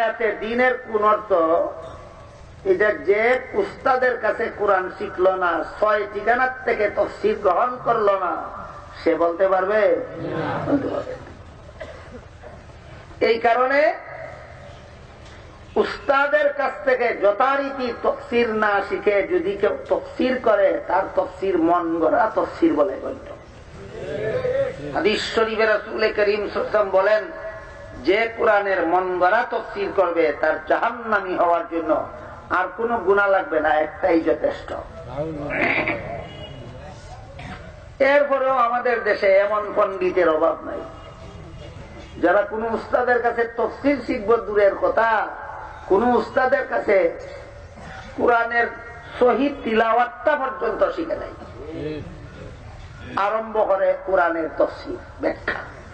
আয়াতে দিনের কোন অর্থ, এটা যে উস্তাদের কাছে কোরআন শিখলো না, 6 ঠিকানার থেকে তাফসীর গ্রহণ করলো না, সে বলতে পারবে? বলতে পারবে। এই কারণে উস্তাদের কাছ থেকে যথারীতি তাফসীর না শিখে যদি কেউ তাফসীর করে, তার তাফসীর মন গড়া তাফসীর বলে গণ্য। হাদিস শরীফে রাসূল করিম সাল্লাল্লাহু আলাইহি ওয়াসাল্লাম বলেন, যে কোরআনের মন গড়া তাফসীর করবে তার জাহান্নামী হওয়ার জন্য আর কোনো গুনাহ লাগবে না, একটাই যথেষ্ট। এরপরেও আমাদের দেশে এমন পণ্ডিতের অভাব নাই যারা কোন উস্তাদের কাছে তাফসীর শিখব দূরের কথা, কোন উস্তাদের কাছে কোরআনের সহি তিলাওয়াতটা পর্যন্ত শিখে নাই। আরম্ভ করে কোরআনের তাফসীর ব্যাখ্যা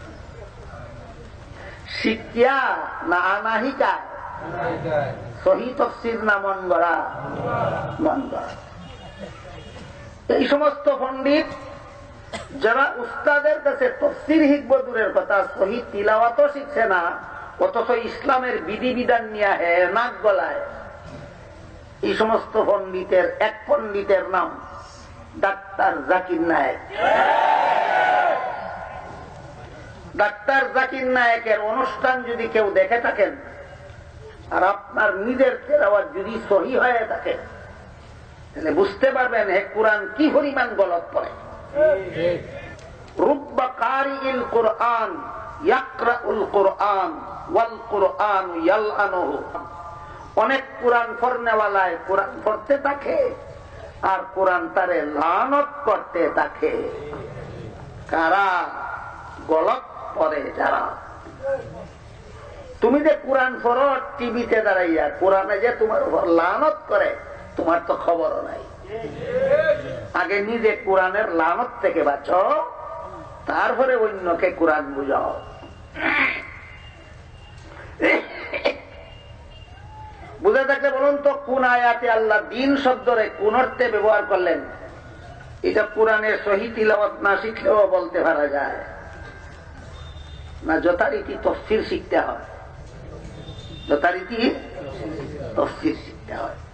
শিখিয়া না আনাহিকা, সহি তাফসীর না মন গড়া? মন গড়া। এই সমস্ত পণ্ডিত যারা উস্তাদের কাছে তাফসীর শিখব দূরের কথা, সহি তিলাওয়াতও শিখছে না, অথচ ইসলামের বিধিবিধান নিয়ে নাক গলায়, এই সমস্ত পণ্ডিতের এক পণ্ডিতের নাম ডাক্তার জাকির নায়েক। ডাক্তার জাকির নায়েকের অনুষ্ঠান যদি কেউ দেখে থাকেন আর আপনার নিজের তেলাওয়াত যদি সহি হয়ে থাকে, তাহলে বুঝতে পারবেন হে কোরআন কি পরিমাণ গলত পড়ে। রুব্বা কারিইল কুরআন ইয়াকরাউল কুরআন ওয়াল কুরআন ইয়ালআনুহু। অনেক কোরআন পড়নেওয়ালায় কোরআন পড়তে থাকে আর কোরআন তারে লানত করতে থাকে। কারা? গলত পড়ে যারা। তুমি যে কোরআন পড়ো টিভিতে দাঁড়াইয়া, কোরআনে যে তোমার উপর লানত করে তোমার তো খবরও নাই। আগে নিজে কোরআনের লানত থেকে বাঁচো, তারপরে অন্যকে কোরআন বুঝাও। বুঝে থাকলে বলুন তো, কোন আয়াতে আল্লাহ দিন শব্দরে কোন অর্থে ব্যবহার করলেন? এটা কোরআনের সহি তিলাওয়াত না শিখলেও বলতে পারা যায় না, যথারীতি তাফসীর শিখতে হয়। যথারীতি তাফসীর শিখতে হয়।